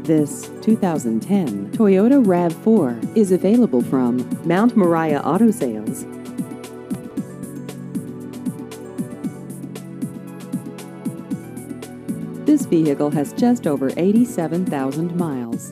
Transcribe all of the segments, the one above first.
This 2010 Toyota RAV4 is available from Mount Moriah Auto Sales. This vehicle has just over 87,000 miles.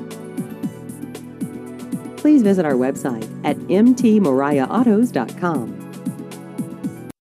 Please visit our website at mtmoriahautos.com.